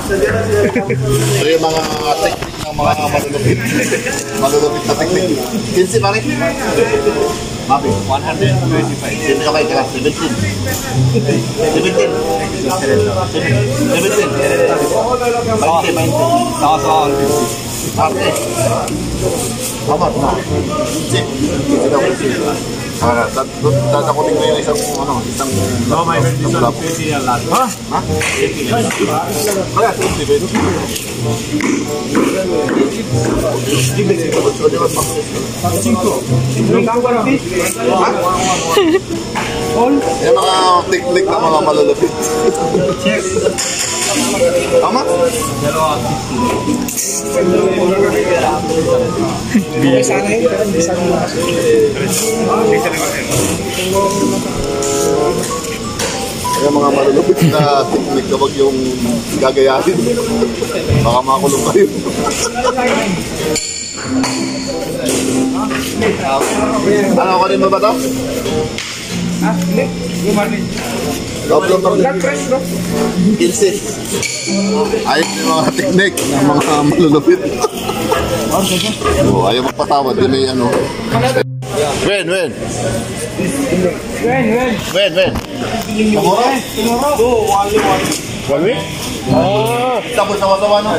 Ito yung mga technique ng mga malulupit. Malulupit na technique. 15 pare? Mapi? 125. Okay, kaya 17. 17. 17. Arte. Amat na. Tatakutin ko yung isang may bendición. Ha? Ha? Kaya, 5. Yung mga teknik ng mga malulupit. Tama? Kaya mga malulupit na teknik kapag yung gagayahin, baka makulong kayo. Ano ko rin ba ba ito? Doblong pa rin. Kilsis. Ayos yung mga teknik ng mga malulupit. Ayaw magpatawad. Yun ay ano. Wen. Tomorrow? One week? Tapos sawa-sawa na.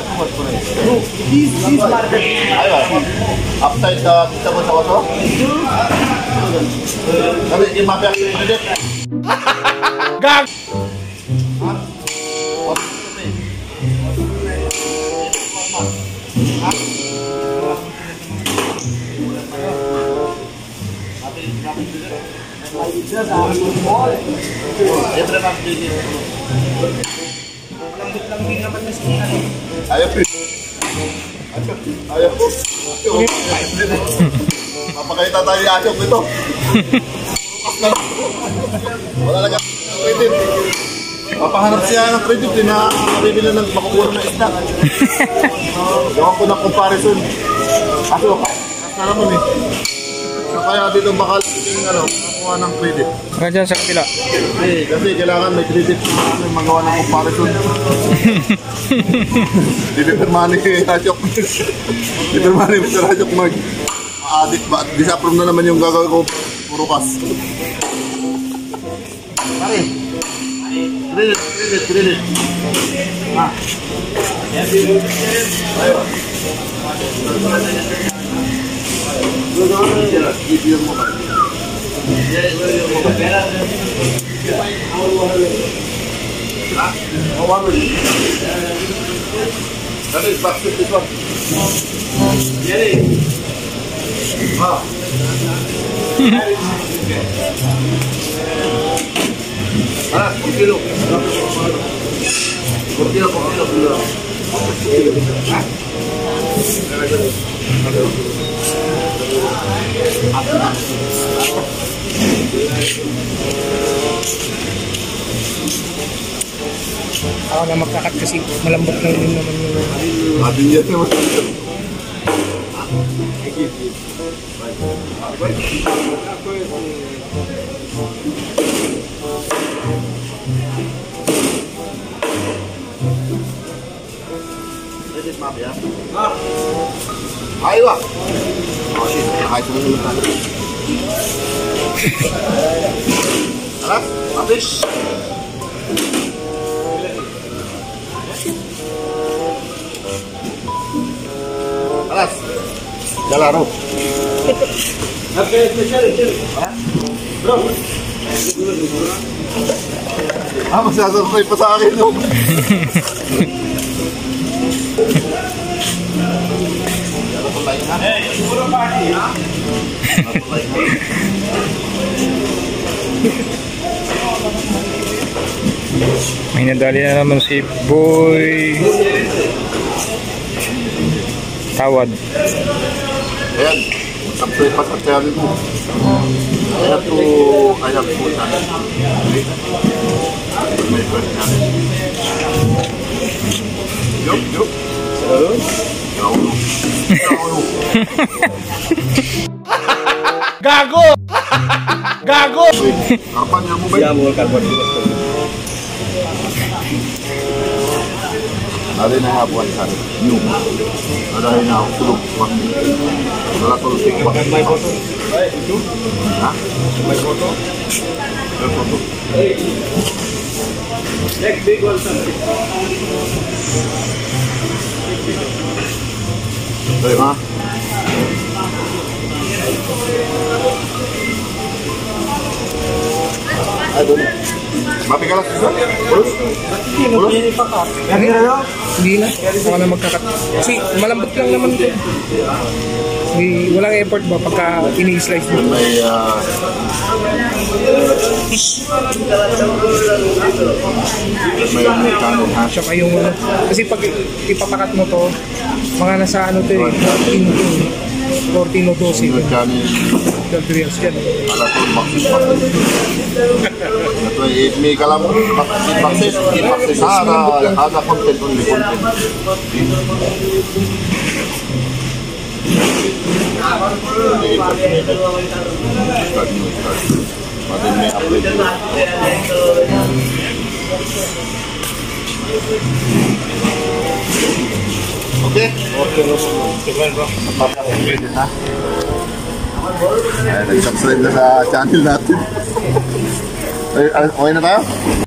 Ayun. Upside tapos sawa-sawa? Sabi, hindi mapia yung inudit. Gag! Ayaw. Mapakita tayo yung asyok nito. Wala lang credit. Papahanap siya ng credit na mabibili ng makukuha ng isda. Gawa ko ng comparison. Kaso, na naman eh. Kaya dito bakal makuha ng credit. Saka dyan sa kapila. Kasi kailangan may credit na magawa ng comparison. Dipirmani Rajok. Dipirmani Mr. Rajok mag-audit ba? Disapprove na naman yung gagawin ko. Puro kas. Pare. Credit. Ah. Ayo. Video mo ba? Ako na magkakat kasi malambot na yun naman yung... Atin yan naman. Ayo ah. Oh shit, nakahit mo nung lupa. Alas, mabis. Alas, galaro. Bro. Magsasabay pa sa akin no. May nadali na naman si Boy Tawad. Ayan, sabay pa sa channel mo. I have to my first channel. Yup. Gago! Kapan niya mo ba? Iya, mau kalbar. Hari na habuan sa new. Ada na ako tulog. Wala tulog ting pa. May photo. Ha? May photo. May photo. Next big one, sir. Sorry, ma. Aduh. Mapi ka lang siya? Pulos? Pulos? Hindi na. Baka na magkakat. Kasi malambot lang naman ito. Walang effort ba pagka ini-slice mo? May may kanin ha? Tsaka yung ano. Kasi pag ipapakat mo to, mga nasa ano to eh, 14 o 12. May kanin. 12 reals yan. Alat ko, baksis pa. Ito ay may kalam, baksis ha, ada content, only content. Start new, start. Matin may update. Okay? Okay, bro. Napapakagpili na. Ay, nag-subscribe na sa channel natin. Ay, okay na tayo?